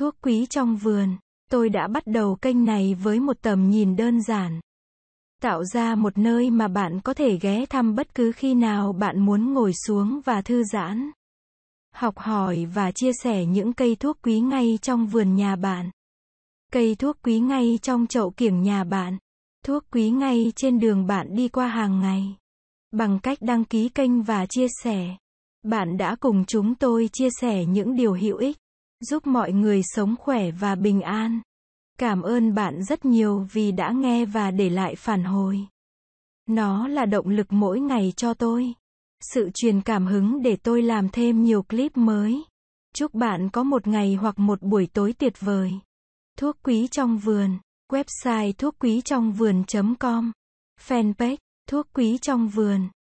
Thuốc quý trong vườn. Tôi đã bắt đầu kênh này với một tầm nhìn đơn giản. Tạo ra một nơi mà bạn có thể ghé thăm bất cứ khi nào bạn muốn ngồi xuống và thư giãn. Học hỏi và chia sẻ những cây thuốc quý ngay trong vườn nhà bạn. Cây thuốc quý ngay trong chậu kiểng nhà bạn. Thuốc quý ngay trên đường bạn đi qua hàng ngày. Bằng cách đăng ký kênh và chia sẻ, bạn đã cùng chúng tôi chia sẻ những điều hữu ích, giúp mọi người sống khỏe và bình an. Cảm ơn bạn rất nhiều vì đã nghe và để lại phản hồi. Nó là động lực mỗi ngày cho tôi. Sự truyền cảm hứng để tôi làm thêm nhiều clip mới. Chúc bạn có một ngày hoặc một buổi tối tuyệt vời. Thuốc quý trong vườn. Website thuốc quý trong vườn.com. Fanpage Thuốc quý trong vườn.